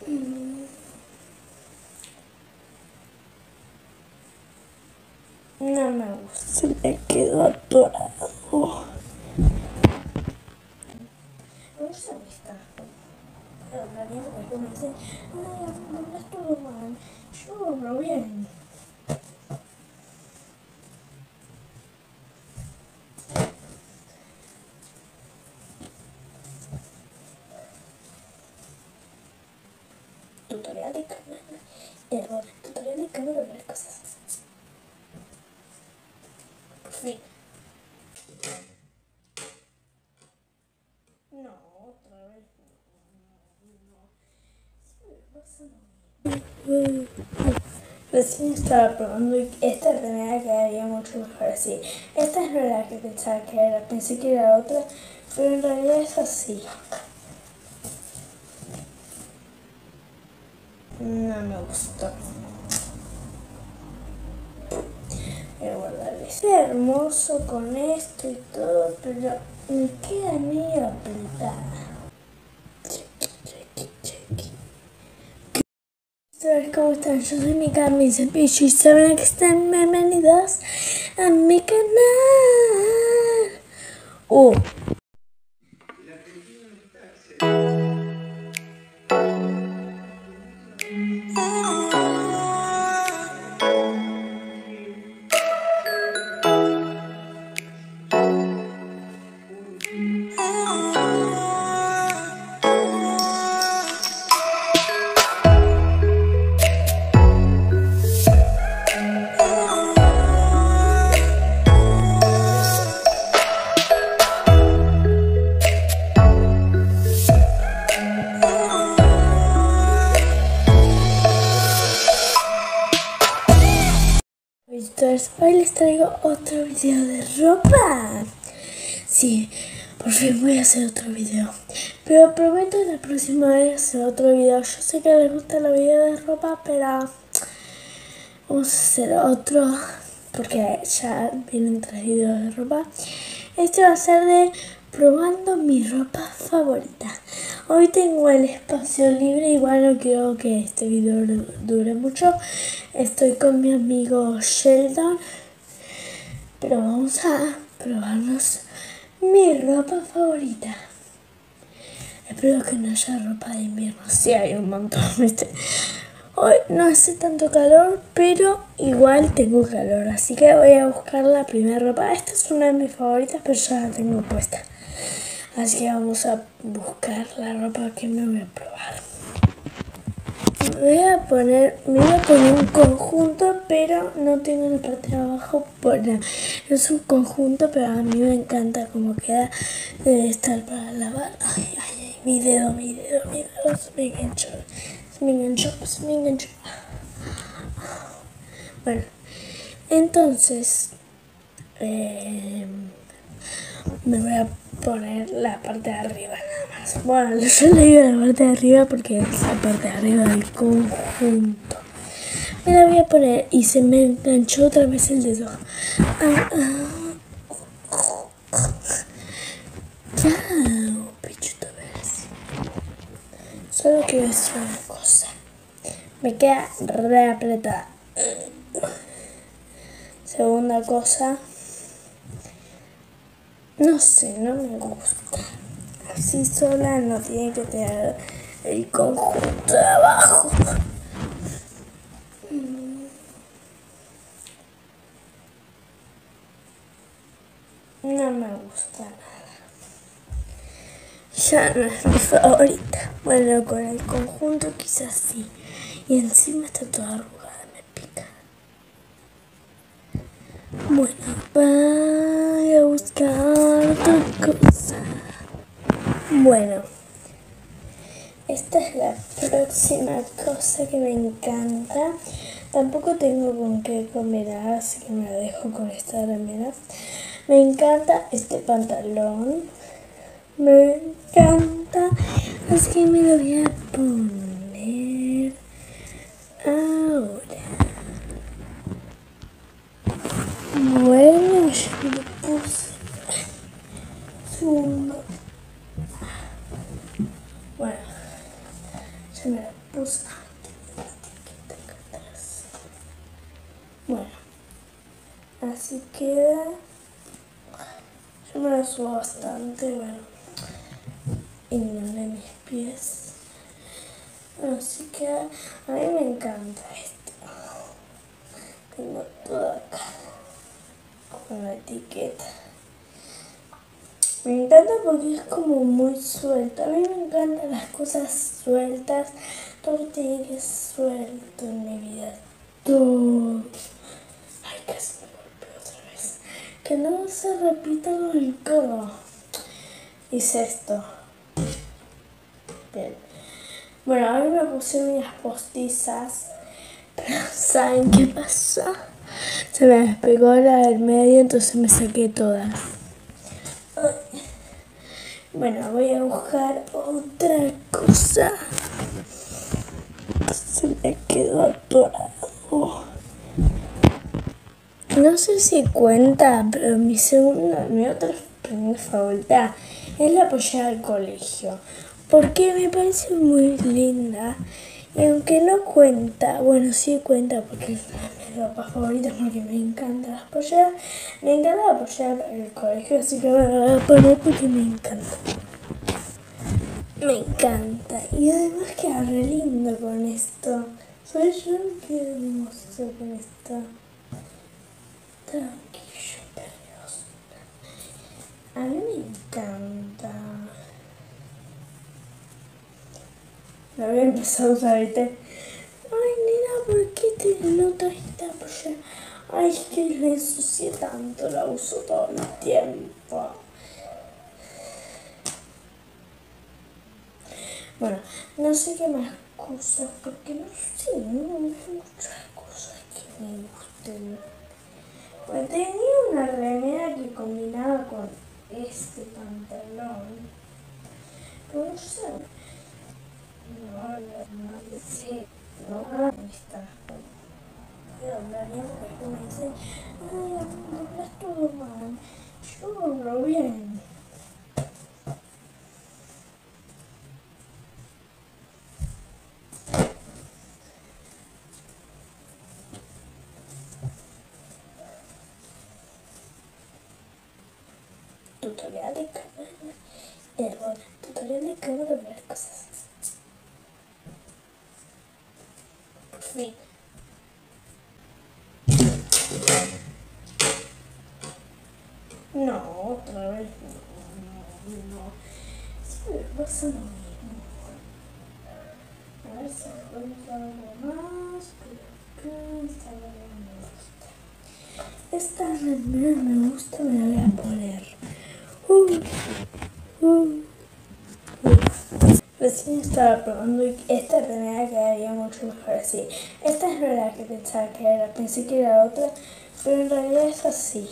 No me gusta, se me quedó atorado. Me gusta esta. Pero también porque me dice, no estuvo mal, estuvo bien. Tutorial de cámara, error, tutorial de cámara, ver cosas. Por fin. No, otra vez. No. Recién estaba probando y esta remera quedaría mucho mejor así. Esta no era la que pensaba que era, pensé que era otra, pero en realidad es así. No me gustó. Voy a guardar ese hermoso con esto y todo, pero me queda medio apretada. ¿Cómo están? Yo soy mi Cami Cepillo y saben que están bienvenidos a mi canal. Hoy les traigo otro video de ropa. Sí, por fin voy a hacer otro video. Pero prometo la próxima vez hacer otro video. Yo sé que les gusta los videos de ropa, pero vamos a hacer otro porque ya vienen 3 videos de ropa. Este va a ser de probando mi ropa favorita. Hoy tengo el espacio libre, igual no quiero que este video dure mucho. Estoy con mi amigo Sheldon, pero vamos a probarnos mi ropa favorita. Espero que no haya ropa de invierno. Sí, hay un montón, ¿viste? Hoy no hace tanto calor, pero igual tengo calor, así que voy a buscar la primera ropa. Esta es una de mis favoritas, pero ya la tengo puesta. Así que vamos a buscar la ropa que me voy a probar. Me iba a poner un conjunto, pero no tengo la parte de abajo. Bueno, es un conjunto, pero a mí me encanta cómo queda. Debe estar para lavar. Ay, ay, ay, mi dedo, se me enganchó. Bueno, entonces me voy a poner la parte de arriba nada más. Bueno, yo le digo la parte de arriba porque es la parte de arriba del conjunto. Me la voy a poner y se me enganchó otra vez el dedo. Chao, pichuto verde. Solo quiero decir una cosa. Me queda re apretada. Segunda cosa. No sé, no me gusta. Así sola no tiene que tener el conjunto de abajo. No me gusta nada. Ya no es mi favorita. Bueno, con el conjunto quizás sí. Y encima está toda arrugada, me pica. Bueno, voy a buscar otra cosa. Bueno, esta es la próxima cosa que me encanta. Tampoco tengo con qué combinar, así que me la dejo con esta remera. Me encanta este pantalón. Me encanta. Así que me lo voy a poner ahora. Bueno, yo lo puse. Segundo. Bueno, ya me lo puse. Ay, etiqueta acá atrás. Bueno, así queda. Yo me la subo bastante, bueno. Ignoré mis pies. Así que a mí me encanta esto. Tengo todo acá con la etiqueta. Me encanta porque es como muy suelta. A mí me encantan las cosas sueltas. Todo tiene que ser suelto en mi vida. Todo. Ay, casi me golpeé otra vez. Que no se repita nunca. Hice esto. Bien. Bueno, a mí me puse unas postizas. Pero ¿saben qué pasa? Se me despegó la del medio, entonces me saqué todas. Ay. Bueno, voy a buscar otra cosa. Se me quedó atorado. No sé si cuenta, pero mi otra prenda favorita es la pollera del colegio. Porque me parece muy linda. Y aunque no cuenta, bueno, sí cuenta porque es mi ropa favorita, porque me encantan las polleras. Me encanta la pollera del colegio, así que me la voy a poner porque me encanta. Me encanta. Y además queda re lindo con esto. Soy yo que hermoso con esto. Tranquilo, perros. A mí me encanta. La voy a empezar a usar ahorita. Ay, nena, ¿por qué te notas esta pollera? Ay, es que la ensucié tanto, la uso todo el tiempo. Bueno, no sé qué más cosas, porque no sé, no hay muchas cosas que me gusten. Bueno, tenía una remera que combinaba con este pantalón. Pero no sé. No sé. No, está. Voy a hablar bien porque me dicen, ay, hablas todo mal. Yo hablo bien. Tutorial de cámara. Bueno, tutorial de cámara de ver cosas. Por fin. No, otra vez no. Siempre pasa lo mismo. A ver si encuentro algo más. Pero esta no me gusta. Esta remera me gusta, me la voy a poner. Recién estaba probando y esta remera quedaría mucho mejor así. Esta es la que pensaba que era, pensé que era otra, pero en realidad es así.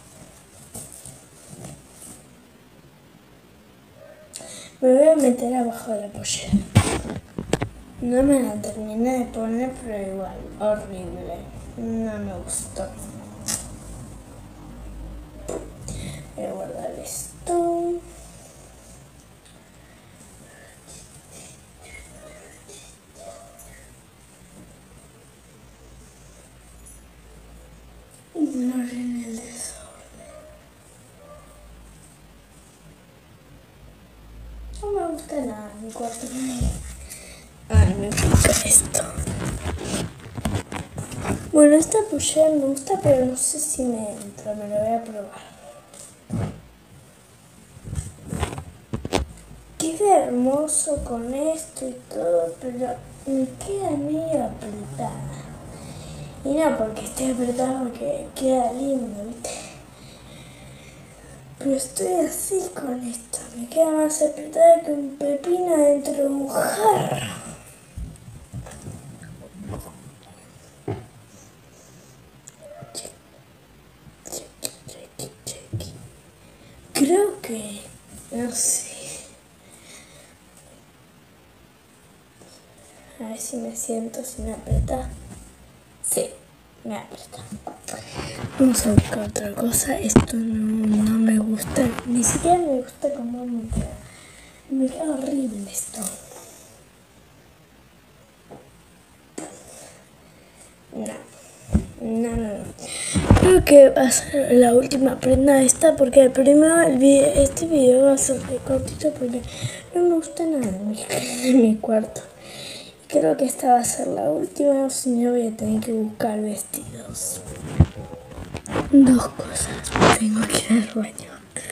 Me voy a meter abajo de la pollera. No me la terminé de poner, pero igual, horrible. No me gustó. Voy a guardar esto. Ignoren el desorden. No me gusta nada mi cuarto. Ay, me gusta esto. Bueno, esta pollera me gusta, pero no sé si me entra. Me la voy a probar. Queda hermoso con esto y todo, pero me queda medio apretada. Y no porque esté apretada, porque queda lindo, ¿viste? Pero estoy así con esto. Me queda más apretada que un pepino dentro de un jarro. Creo que... no sé. A ver si me siento, si me aprieta. Sí, me aprieta. Vamos a buscar otra cosa. Esto no me gusta. Ni siquiera me gusta cómo me queda. Me queda horrible esto. que va a ser la última prenda esta, porque el primero, este video va a ser de cortito porque no me gusta nada en mi cuarto. Creo que esta va a ser la última, o si no voy a tener que buscar vestidos. Dos cosas, tengo que ir al baño.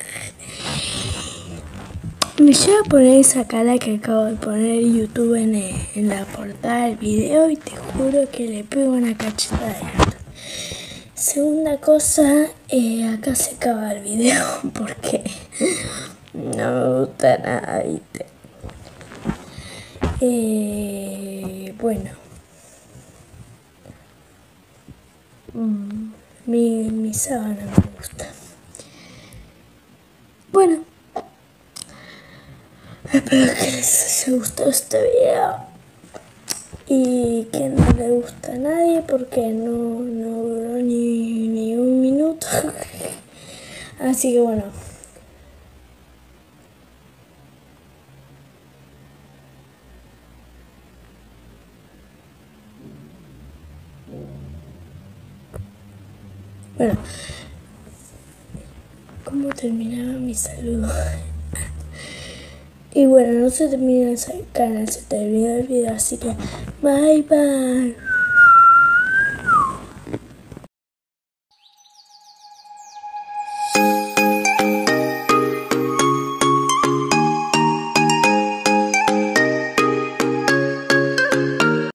Me llevo a poner esa cara que acabo de poner YouTube en la portada del video y te juro que le pego una cachetada de gato. Segunda cosa, acá se acaba el video porque no me gusta nada, ¿viste? Bueno, mi sábana me gusta. Bueno, espero que les haya gustado este video y que no le gusta a nadie porque no duró ni un minuto. Así que bueno. Bueno, ¿cómo terminaba mi saludo? Y bueno, no se termina el canal, se termina el video, así que bye bye.